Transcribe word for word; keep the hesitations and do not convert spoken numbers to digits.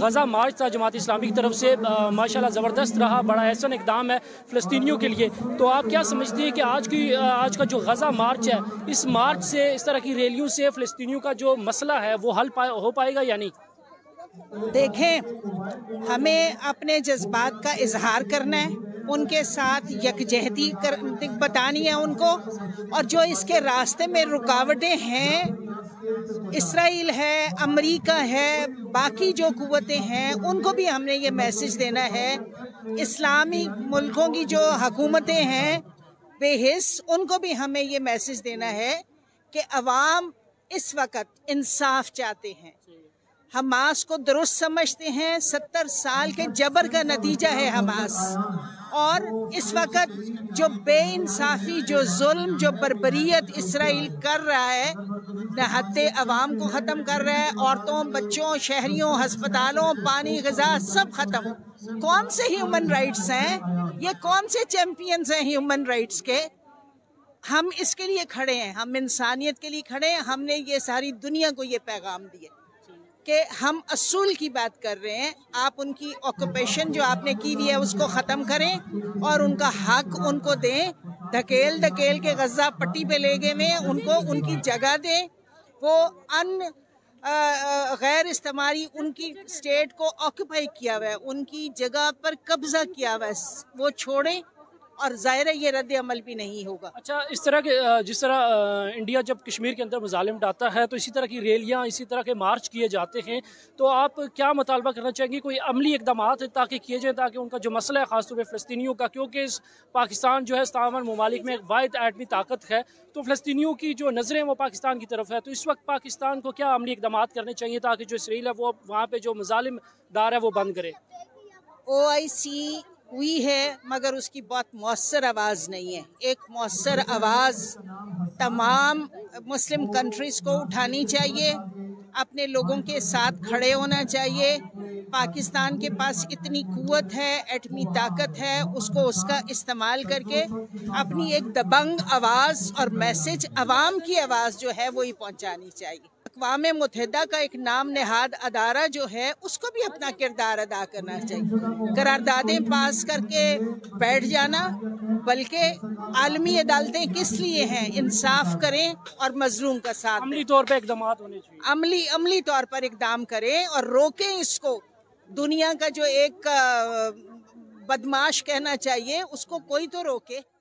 غزہ مارچ تھا جماعت اسلامی کی طرف سے ماشاءاللہ زبردست رہا، بڑا احسن اقدام ہے فلسطینیوں کے لیے، تو آپ کیا سمجھتے ہیں کہ آج کی آج کا جو غزہ مارچ ہے، اس مارچ سے اس طرح کی ریلیوں سے فلسطینیوں کا جو مسئلہ ہے وہ حل ہو پائے گا یا نہیں؟ دیکھیں، ہمیں اپنے جذبات کا اظہار کرنا ہے، ان کے ساتھ یکجہتی بتانی ہے ان کو، اور جو اس کے راستے میں رکاوٹیں ہیں، اسرائیل ہے، امریکہ ہے، باقی جو قوتیں ہیں، ان کو بھی ہم نے یہ میسج دینا ہے۔ اسلامی ملکوں کی جو حکومتیں ہیں بے حس، ان کو بھی ہمیں یہ میسج دینا ہے کہ عوام اس وقت انصاف چاہتے ہیں، حماس کو درست سمجھتے ہیں، ستر سال کے جبر کا نتیجہ ہے حماس، اور اس وقت جو بے انصافی، جو ظلم، جو بربریت اسرائیل کر رہا ہے، نہتے عوام کو ختم کر رہا ہے، عورتوں، بچوں، شہریوں، ہسپتالوں، پانی، غذا سب ختم۔ کون سے ہیومن رائٹس ہیں یہ؟ کون سے چیمپئنز ہیں ہیومن رائٹس کے؟ ہم اس کے لیے کھڑے ہیں، ہم انسانیت کے لیے کھڑے ہیں۔ ہم نے یہ ساری دنیا کو یہ پیغام دیا کہ ہم اصول کی بات کر رہے ہیں، آپ ان کی آکوپیشن جو آپ نے کی ہوئی ہے اس کو ختم کریں اور ان کا حق ان کو دیں، دھکیل دھکیل کے غزہ پٹی پہ لے گئے میں ان کو ان کی جگہ دیں، وہ ان غیر استعماری ان کی اسٹیٹ کو آکوپائی کیا ہوا ہے، ان کی جگہ پر قبضہ کیا ہوا ہے، وہ چھوڑیں، اور ظاہر ہے یہ رد عمل بھی نہیں ہوگا۔ اچھا، اس طرح کے جس طرح انڈیا جب کشمیر کے اندر مظالم ڈالتا ہے تو اسی طرح کی ریلیاں، اسی طرح کے مارچ کیے جاتے ہیں، تو آپ کیا مطالبہ کرنا چاہیں گے؟ کوئی عملی اقدامات تاکہ کیے جائیں تاکہ ان کا جو مسئلہ ہے خاص طور پہ فلسطینیوں کا، کیونکہ اس پاکستان جو ہے ستاون ممالک میں ایک واحد ایٹمی طاقت ہے، تو فلسطینیوں کی جو نظریں وہ پاکستان کی طرف ہے، تو اس وقت پاکستان کو کیا عملی اقدامات کرنے چاہیے تاکہ جو اسرائیل ہے وہ وہاں پہ جو مظالم دار ہے وہ بند کرے؟ او آئی سی ہوئی ہے مگر اس کی بہت مؤثر آواز نہیں ہے۔ ایک مؤثر آواز تمام مسلم کنٹریز کو اٹھانی چاہیے، اپنے لوگوں کے ساتھ کھڑے ہونا چاہیے۔ پاکستان کے پاس اتنی قوت ہے، ایٹمی طاقت ہے، اس کو اس کا استعمال کر کے اپنی ایک دبنگ آواز اور میسج عوام کی آواز جو ہے وہی پہنچانی چاہیے۔ اقوام متحدہ کا ایک نام نہاد ادارہ جو ہے اس کو بھی اپنا کردار ادا کرنا چاہیے، قراردادیں پاس کر کے بیٹھ جانا، بلکہ عالمی عدالتیں کس لیے ہیں؟ انصاف کریں اور مظلوم کا ساتھ دیں۔ عملی طور پہ اقدامات ہونے چاہیے، عملی عملی طور پر اقدام کریں اور روکیں اس کو۔ دنیا کا جو ایک بدماش کہنا چاہیے اس کو کوئی تو روکے۔